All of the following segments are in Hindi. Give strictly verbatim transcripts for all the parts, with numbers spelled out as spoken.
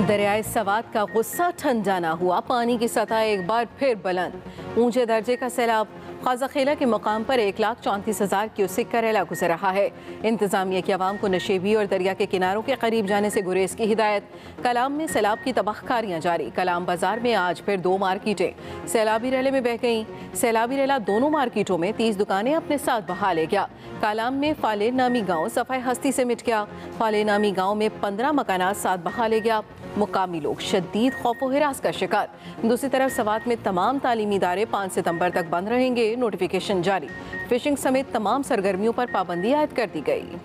दरियाए सवात का गुस्सा ठंडा ना हुआ, पानी की सतह एक बार फिर बुलंद। ऊंचे दर्जे का सैलाब खाजाखेला के मकाम पर एक लाख चौंतीस हजार क्यूसिक का रेला गुजर रहा है। इंतजामिया की आवाम को नशेबी और दरिया के किनारों के करीब जाने से गुरेज की हिदायत। कलाम में सैलाब की तबाहकारियां जारी। कलाम बाजार में आज फिर दो मार्केटें सैलाबी रेले में बह गईं। सैलाबी रेला दोनों मार्केटों में तीस दुकानें अपने साथ बहा ले गया। कलाम में फाले नामी गाँव सफाई हस्ती से मिट गया। फाले नामी गाँव में पंद्रह मकानात साथ बहा ले गया। मुकामी लोग शदीद खौफ व हिरास का शिकार। दूसरी तरफ सवात में तमाम तालीमी इदारे पाँच सितंबर तक बंद रहेंगे। नोटिफिकेशन जारी। फिशिंग समेत तमाम सरगर्मियों पर पाबंदी आयद कर दी गई।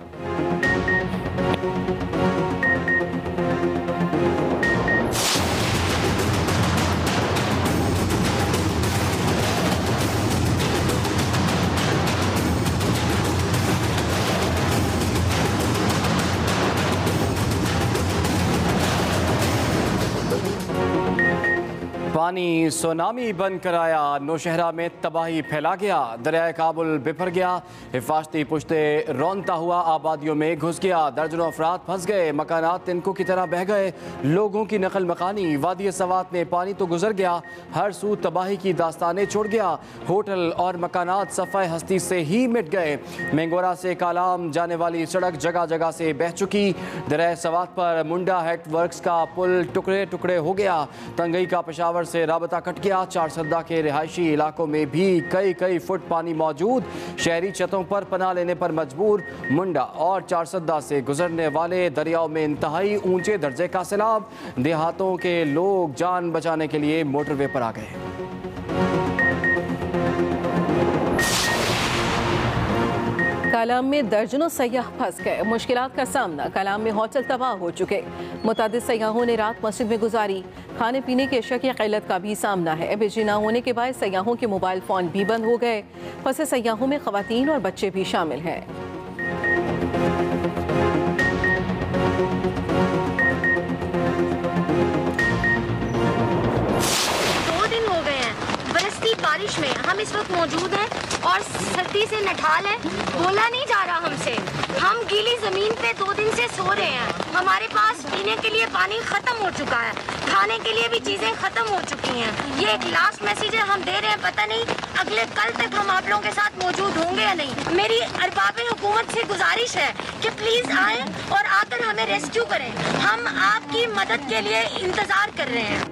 पानी सुनामी बन कर आया। नौशहरा में तबाही फैला गया। दरिया काबुल बिफर गया। हिफाजती पुश्ते रौनता हुआ आबादियों में घुस गया। दर्जनों अफराद फंस गए। मकानात तिनकों की तरह बह गए। लोगों की नकल मकानी। वादी सवात में पानी तो गुजर गया, हर सू तबाही की दास्तानें छोड़ गया। होटल और मकानात सफाई हस्ती से ही मिट गए। मेंगोरा से कालाम जाने वाली सड़क जगह जगह से बह चुकी। दरिया सवात पर मुंडा हेड वर्क्स का पुल टुकड़े टुकड़े हो गया। तंगई का पेशावर से राबता कट गया। चार सद्दा के रिहायशी इलाकों में भी कई कई फुट पानी मौजूद। शहरी छतों पर पनाह लेने पर मजबूर। मुंडा और चार सद्दा से गुजरने वाले दरियाओं में इंतहाई ऊंचे दर्जे का सैलाब। देहातों के लोग जान बचाने के लिए मोटरवे पर आ गए। कलाम में दर्जनों सयाह फंस गए। मुश्किलात का सामना। कलाम में होटल तबाह हो चुके। मुतादिद सयाहों ने रात मस्जिद में गुजारी। खाने पीने की अशिया की किल्लत का भी सामना है। बिजली न होने के बाद सयाहों के मोबाइल फ़ोन भी बंद हो गए। फंसे सयाहों में ख़वातीन और बच्चे भी शामिल हैं। दो दिन हो गए हैं बरसती बारिश में हम इस वक्त मौजूद हैं और सर्दी से नठाल है। बोला नहीं जा रहा हमसे। हम गीली जमीन पे दो दिन से सो रहे हैं। हमारे पास पीने के लिए पानी खत्म हो चुका है। खाने के लिए भी चीजें खत्म हो चुकी हैं। ये एक लास्ट मैसेज है हम दे रहे हैं। पता नहीं अगले कल तक हम आप लोगों के साथ मौजूद होंगे या नहीं। मेरी अरबाबे हुकूमत से गुजारिश है कि प्लीज आए और आकर हमें रेस्क्यू करें। हम आपकी मदद के लिए इंतजार कर रहे हैं।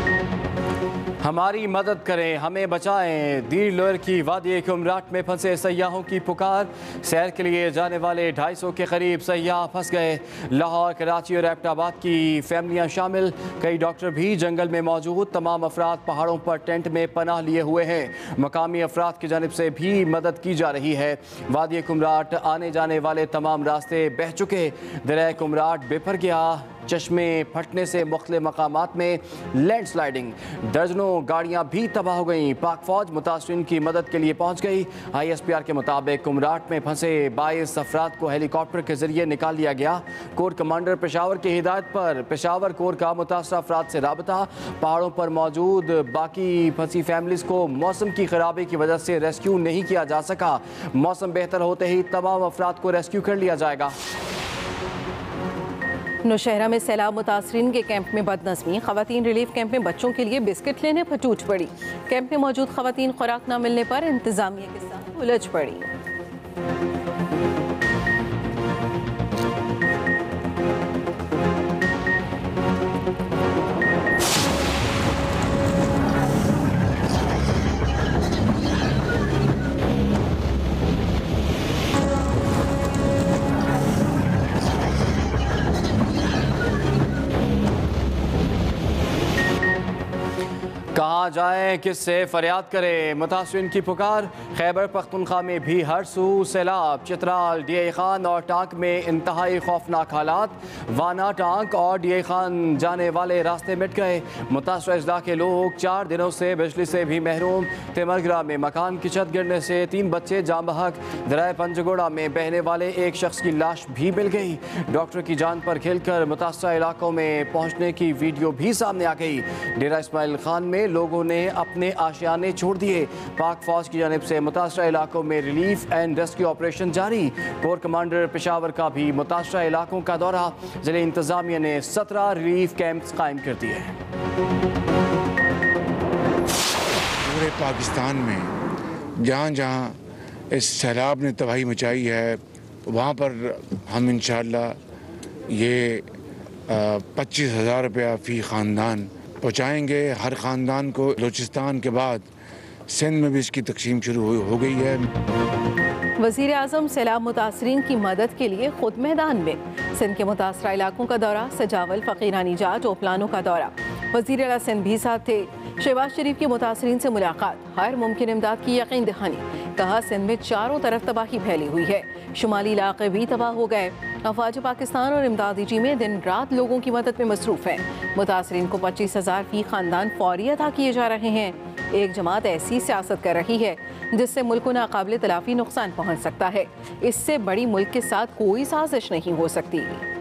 हमारी मदद करें, हमें बचाएं। दीर लोअर की वादी कुमराट में फंसे सयाहों की पुकार। सैर के लिए जाने वाले ढाई सौ के करीब सयाह फंस गए। लाहौर, कराची और एबटाबाद की फैमिलियां शामिल। कई डॉक्टर भी जंगल में मौजूद। तमाम अफराद पहाड़ों पर टेंट में पनाह लिए हुए हैं। मकामी अफराद की जानिब से भी मदद की जा रही है। वादी कुमराट आने जाने वाले तमाम रास्ते बह चुके। दरिया कुमराट बिफर गया। चश्मे फटने से मुख्तलिफ मकामात में लैंड स्लाइडिंग। दर्जनों गाड़ियां भी तबाह हो गईं। पाक फौज मुतासरीन की मदद के लिए पहुंच गई। आई एस पी आर के मुताबिक कुमराट में फंसे बाईस अफराद को हेलीकॉप्टर के जरिए निकाल लिया गया। कोर कमांडर पेशावर की हिदायत पर पेशावर कोर का मुतासरा अफराद से राबता। पहाड़ों पर मौजूद बाकी फंसी फैमिलीज को मौसम की खराबी की वजह से रेस्क्यू नहीं किया जा सका। मौसम बेहतर होते ही तमाम अफराद को रेस्क्यू कर लिया जाएगा। नौशहरा में सैलाब मुतासरीन के कैंप में बदनज़मी। ख़वातीन रिलीफ कैंप में बच्चों के लिए बिस्किट लेने पर टूट पड़ी। कैंप में मौजूद ख़वातीन खुराक न मिलने पर इंतज़ामिया के साथ उलझ पड़ी। कहाँ जाएं, किससे फरियाद करें, मुतासरीन की पुकार। खैबर पख्तूनख्वा में भी हर सू सैलाब। चित्राल, डी आई खान और टांक में इंतहाई खौफनाक हालात। वाना, टांक और डी आई खान जाने वाले रास्ते मिट गए। मुतासर अजला के लोग चार दिनों से बिजली से भी महरूम। तिमरगरा में मकान की छत गिरने से तीन बच्चे जाम बहक। दरिया पंजगोड़ा में बहने वाले एक शख्स की लाश भी मिल गई। डॉक्टर की जान पर खेलकर मुतासर इलाकों में पहुँचने की वीडियो भी सामने आ गई। डेरा इस्माइल खान में लोगों लोगों ने अपने आशियाने छोड़ दिए। पाक फौज की जानिब से मुतासरा इलाकों में रिलीफ एंड रेस्क्यू ऑपरेशन जारी। कोर कमांडर पेशावर का भी मुतासरा इलाकों का दौरा। जिले इंतजामिया ने सत्रह रिलीफ कैंप्स कायम कर दिए हैं। पूरे पाकिस्तान में जहाँ जहाँ इस सैलाब ने तबाही मचाई है वहाँ पर हम इंशाअल्लाह ये पच्चीस हज़ार रुपया फ़ी ख़ानदान पहुँचाएँगे हर ख़ानदान को। बलूचिस्तान के बाद सिंध में भी इसकी तकसीम शुरू हो, हो गई है। वज़ीर आज़म सैलाब मुतासरीन की मदद के लिए खुद मैदान में। सिंध के मुतासरा इलाकों का दौरा, सजावल, फ़कीरानी जाट, ओपलानों का दौरा। वज़ीर आला सिंध भी साथ थे। शहबाज शरीफ की मुतासरीन से मुलाकात, हर मुमकिन इमदाद की यकीन दहानी। कहा सिंध में चारों तरफ तबाही फैली हुई है, शुमाली इलाके भी तबाह हो गए। अफवाज पाकिस्तान और इमदादी टीमें दिन रात लोगों की मदद में मसरूफ़ हैं। मुतासरीन को पच्चीस हज़ार फी ख़ानदान फौरी अदा किए जा रहे हैं। एक जमात ऐसी सियासत कर रही है जिससे मुल्क को नाकाबिल तलाफी नुकसान पहुँच सकता है। इससे बड़ी मुल्क के साथ कोई साजिश नहीं हो सकती।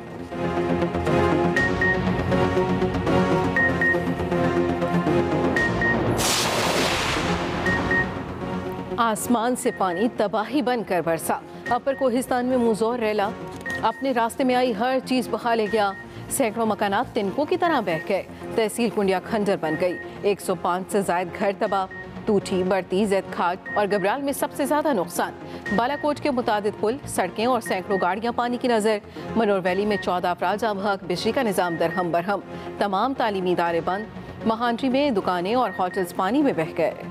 आसमान से पानी तबाही बनकर बरसा। अपर कोहिस्तान में मुज़ोर रेला अपने रास्ते में आई हर चीज़ बहा ले गया। सैकड़ों मकानात तिनकों की तरह बह गए। तहसील कुंडिया खंजर बन गई। एक सौ पाँच से जायद घर तबाह। टूटी, बढ़ती, जैद खाट और गबराल में सबसे ज़्यादा नुकसान। बालाकोट के मुतादिद पुल, सड़कें और सैकड़ों गाड़ियाँ पानी की नज़र। मनोर वैली में चौदह अफराद जाँ बहक। बिजली का निज़ाम दरहम बरहम। तमाम तालीमी इदारे बंद। महांट्री में दुकानें और होटल्स पानी में बह गए।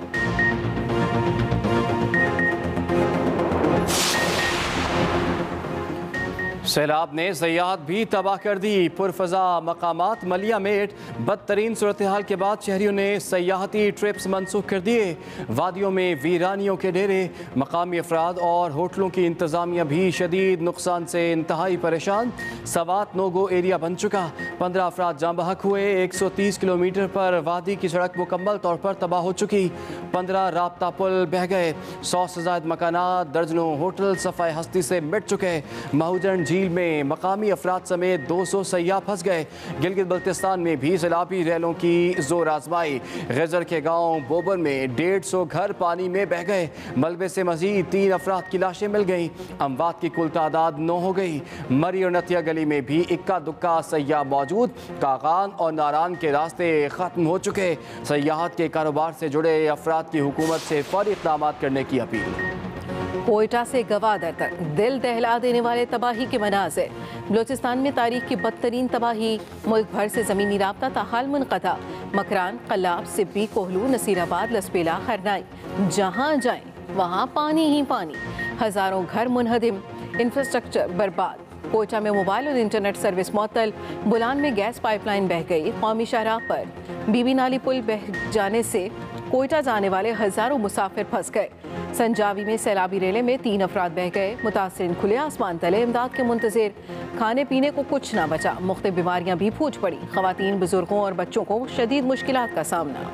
सैलाब ने सयाहत भी तबाह कर दी। पुरफजा मकामात मलिया मेट। बदतरीन सूरत हाल के बाद शहरियों ने सयाहती ट्रिप्स मनसूख कर दिए। वादियों में वीरानियों के डेरे। मकामी अफराद और होटलों की इंतजामिया भी शदीद नुकसान से इंतहाई परेशान। सवात नोगो एरिया बन चुका। पंद्रह अफराद जाँ बहक हुए। एक सौ तीस किलोमीटर पर वादी की सड़क मुकम्मल तौर पर तबाह हो चुकी। पंद्रह राब्ता पुल बह गए। सौ से ज्यादा मकानात, दर्जनों होटल सफाई हस्ती से मिट चुके। महूजन झील में मकामी अफराद समेत दो सौ सयाह फंस गए। गिलगित बल्तिस्तान में भी सैलाबी रैलों की जोर आजमाई। गजर के गांव बोबर में डेढ़ सौ घर पानी में बह गए। मलबे से मजीद तीन अफराद की लाशें मिल गईं। अमवात की कुल तादाद नौ हो गई। मरी और नतिया गली में भी इक्का दुक्का सयाह मौजूद। कागान और नारान के रास्ते खत्म हो चुके। सयाहत के कारोबार से जुड़े अफराद की हुकूमत से फौरी इक़दाम करने की अपील। कोयटा से गवादर तक दिल दहला देने वाले तबाही के मनाज़िर। बलूचिस्तान में तारीख की बदतरीन तबाही। मुल्क भर से ज़मीनी राब्ता ताहाल मुनक़ता। मकरान, कल्लाब, सिब्बी, कोहलू, नसीराबाद, लसपेला, हरनाई, जहाँ जाएं वहाँ पानी ही पानी। हज़ारों घर मुनहदिम, इंफ्रास्ट्रक्चर बर्बाद। कोयटा में मोबाइल और इंटरनेट सर्विस मुअत्तल। बुलान में गैस पाइपलाइन बह गई। कौमी शाहराह पर बीबी नाली पुल बह जाने से कोयटा जाने वाले हज़ारों मुसाफिर फंस गए। संजावी में सैलाबी रेले में तीन अफराद बह गए। मुतासिरीन खुले आसमान तले इमदाद के मुंतज़िर। खाने पीने को कुछ ना बचा। मुख्तलिफ बीमारियाँ भी फूट पड़ी। ख़वातीन, बुजुर्गों और बच्चों को शदीद मुश्किलात का सामना।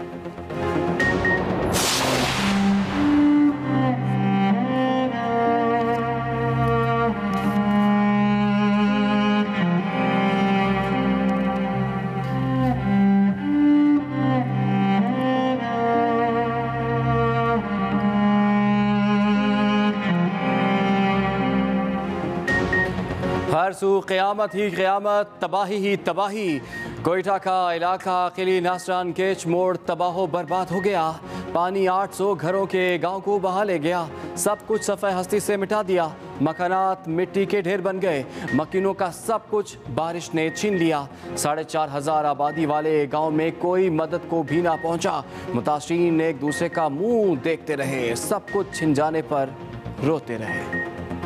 हर सू क़यामत ही क़यामत, तबाही ही तबाही। कोयटा का इलाका किली नासरान केच मोड़ तबाह बर्बाद हो गया। पानी आठ सौ घरों के गांव को बहा ले गया। सब कुछ सफ़े हस्ती से मिटा दिया। मकानात मिट्टी के ढेर बन गए। मकीनों का सब कुछ बारिश ने छीन लिया। साढ़े चार हजार आबादी वाले गांव में कोई मदद को भी ना पहुंचा। मुतासरीन एक दूसरे का मुंह देखते रहे। सब कुछ छिन जाने पर रोते रहे।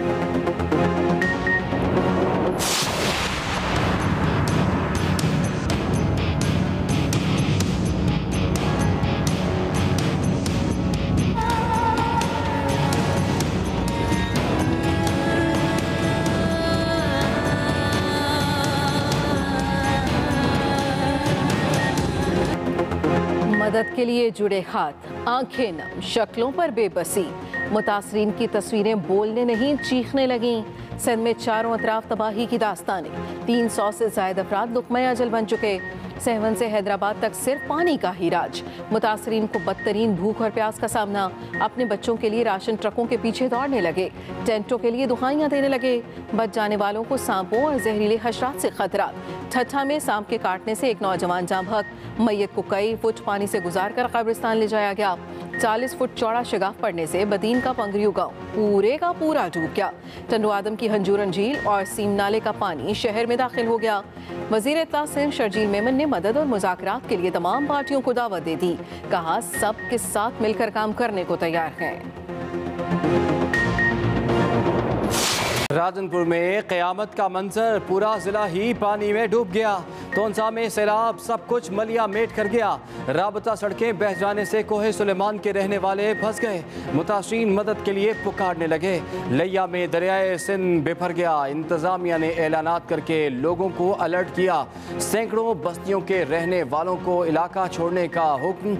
मदद के लिए जुड़े हाथ, आंखें नम, शक्लों पर बेबसी। मुतासरीन की तस्वीरें बोलने नहीं चीखने लगीं। सिंध में चारों अतराफ तबाही की दास्तानें, तीन सौ से ज्यादा अफराद दुखमय अजल बन चुके। सहवन से हैदराबाद तक सिर्फ पानी का ही राज। मुतासरीन को बदतरीन भूख और प्यास का सामना। अपने बच्चों के लिए राशन ट्रकों के पीछे दौड़ने लगे, टेंटों के लिए दुहाइयां देने लगे। बच जाने वालों को सांपों और जहरीले हशरात से खतरा। ठट्ठा में सांप के काटने से एक नौजवान जाँ बहक, मैयत को कई फुट पानी से गुजार कर कब्रिस्तान ले जाया गया। चालीस फुट चौड़ा शगाफ पड़ने से बदीन का पंगरियो गांव पूरे का पूरा डूब गया। टंडो आदम की हंजूरन झील और सीम नाले का पानी शहर में दाखिल हो गया। वजीर इत्तला सिंध शर्जील मेमन ने मदद और मुज़ाकरात के लिए तमाम पार्टियों को दावत दे दी। कहा सब के साथ मिलकर काम करने को तैयार हैं। राजनपुर में क़यामत का मंजर, पूरा जिला ही पानी में डूब गया। तोंसा में सैलाब सब कुछ मलिया मेट कर गया। राबता सड़कें बह जाने से कोहे सुलेमान के रहने वाले फंस गए। मुतासरीन मदद के लिए पुकारने लगे। लिया में दरियाए सिंध बिफर गया। इंतजामिया ने ऐलानात करके लोगों को अलर्ट किया। सैकड़ों बस्तियों के रहने वालों को इलाका छोड़ने का हुक्म।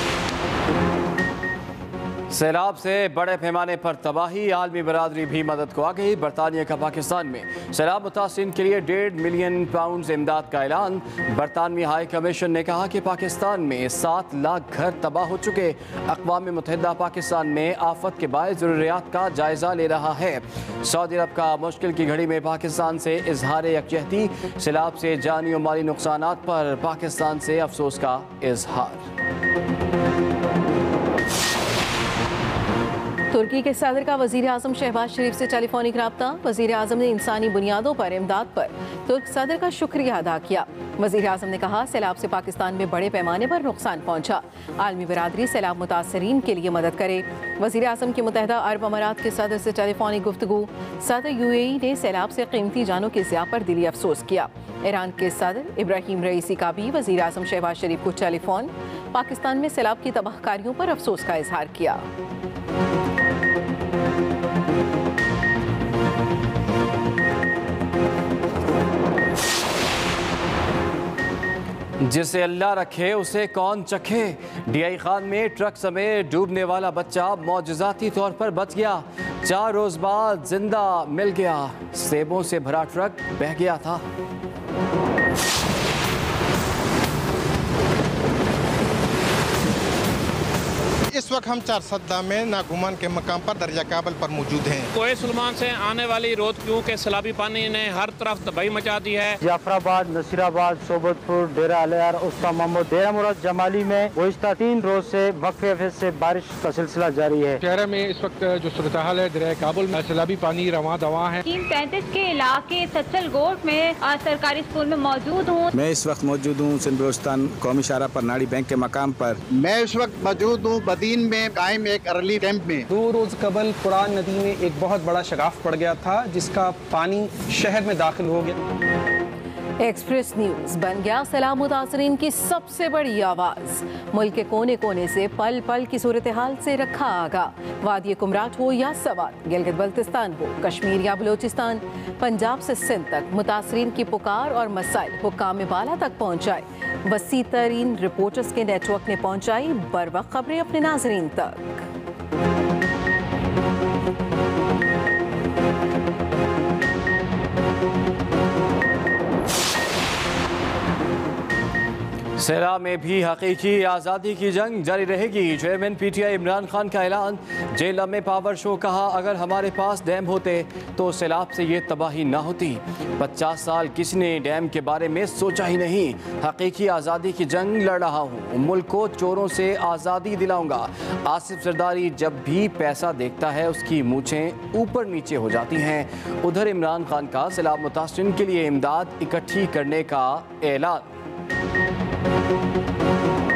सैलाब से बड़े पैमाने पर तबाही, आलमी बरादरी भी मदद को आ गई। बरतानिया का पाकिस्तान में सैलाब मुतासिरीन के लिए डेढ़ मिलियन पाउंड इमदाद का ऐलान। बरतानवी हाई कमीशन ने कहा कि पाकिस्तान में सात लाख घर तबाह हो चुके। अक़वाम मुत्तहिदा पाकिस्तान में आफत के बायस ज़रूरियात का जायजा ले रहा है। सऊदी अरब का मुश्किल की घड़ी में पाकिस्तान से इजहार यकजहती। सैलाब से जानी और माली नुकसानात पर पाकिस्तान से अफसोस का इजहार। तुर्की के सदर का वजीर आजम शहबाज शरीफ से टेलीफोनिक रब्ता। वजीर आजम ने इंसानी बुनियादों पर इमदाद पर तुर्क सदर का शुक्रिया अदा किया। वजीर आजम ने कहा सैलाब से पाकिस्तान में बड़े पैमाने पर नुकसान पहुंचा। आलमी बरादरी सैलाब मुतासरीन के लिए मदद करे। वजीर आजम की मुत्तहिदा अरब अमारात के सदर से टेलीफोनिक गुफ्तगू। सदर यू ए ई ने सैलाब से कीमती जानों के ज़िया पर दिली अफसोस किया। ईरान के सदर इब्राहिम रईसी का भी वजीर आजम शहबाज शरीफ को टेलीफोन। पाकिस्तान में सैलाब की तबाहकारियों पर अफसोस का इजहार किया। जिसे अल्लाह रखे उसे कौन चखे। डीआई खान में ट्रक समेत डूबने वाला बच्चा मौजज़ाती तौर पर बच गया। चार रोज बाद जिंदा मिल गया। सेबों से भरा ट्रक बह गया था। इस वक्त हम चार सद्दा में नागुमान के मकाम पर दरिया काबल पर मौजूद हैं। कोहे सुलेमान से आने वाली रोदकियों के सैलाबी पानी ने हर तरफ तबाही मचा दी है। जाफराबाद, नसीराबाद, सोबतपुर, डेरा अलियार, उस्ता मोहम्मद, डेरा मुराद जमाली में गुज़िश्ता तीन रोज से वक्फे से बारिश का सिलसिला जारी है। शहर में इस वक्त जो सूरत हाल है दरिया काबुल में सैलाबी पानी रवा दवा है। तीन पैंतीस के इलाके सचल गोट में सरकारी स्कूल में मौजूद हूँ। मैं इस वक्त मौजूद हूँ सिंध बलोचिस्तान कौमी शाहरा पर नाड़ी बैंक के मकाम पर। मैं इस वक्त मौजूद हूँ बदीन में कायम एक अर्ली कैंप में। दो रोज कबल कुरान नदी में एक बहुत बड़ा शगाफ पड़ गया था जिसका पानी शहर में दाखिल हो गया। एक्सप्रेस न्यूज बन गया सैलाब मुतासरीन की सबसे बड़ी आवाज। मुल्क के कोने कोने से पल पल की सूरत हाल से रखा आगा। वादी कुमराट हो या सवात, गिलगित बल्तिस्तान हो, कश्मीर या बलोचिस्तान, पंजाब से सिंध तक मुतासरीन की पुकार और मसाइल हुक्काम बाला तक पहुँचाए। वसी तरीन रिपोर्टर्स के नेटवर्क ने पहुँचाई बर वक्त खबरें अपने नाजरीन तक। सेरा में भी हकीकी आज़ादी की जंग जारी रहेगी। चेयरमैन पीटीआई इमरान खान का ऐलान। जेल में पावर शो, कहा अगर हमारे पास डैम होते तो सैलाब से ये तबाही ना होती। पचास साल किसी ने डैम के बारे में सोचा ही नहीं। हकीकी आज़ादी की जंग लड़ रहा हूँ, मुल्क को चोरों से आज़ादी दिलाऊंगा। आसिफ जरदारी जब भी पैसा देखता है उसकी मूछें ऊपर नीचे हो जाती हैं। उधर इमरान खान का सैलाब मुतासरीन के लिए इमदाद इकट्ठी करने का ऐलान।